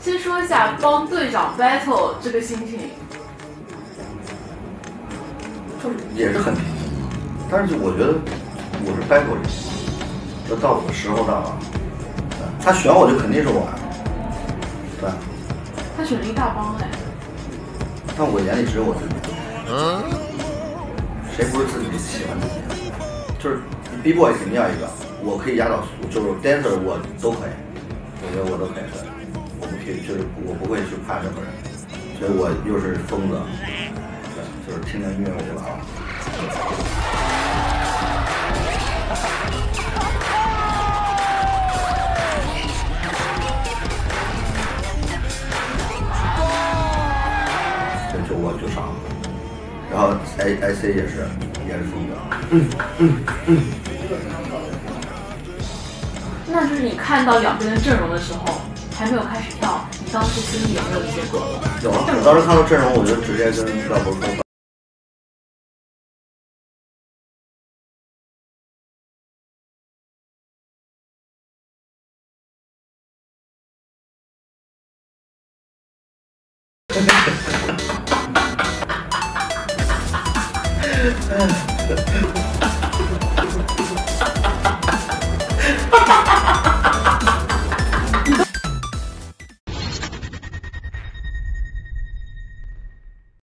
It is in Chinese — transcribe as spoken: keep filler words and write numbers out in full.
先说一下帮队长 battle 这个心情， 就是也是很平静，但是就我觉得我是 battle 人，就到我的时候到了，他选我就肯定是我，对。 他选了一大帮哎， 但我眼里只有我自己，嗯，谁不是自己喜欢自己？就是 B boy 肯定要一个，我可以压倒，就是 dancer 我都可以，我觉得我都可以是，我不去，就是我不会去怕任何人，所以我又是疯子，对，就是听着音乐我就完了。就我就上了，然后 A I C 也是也是疯子。嗯嗯嗯。 那就是你看到两边的阵容的时候，还没有开始跳，你当时心里有没有一些葛了？ 有啊，我当时看到阵容，我就直接跟廖博说。哈哈哈哈哈！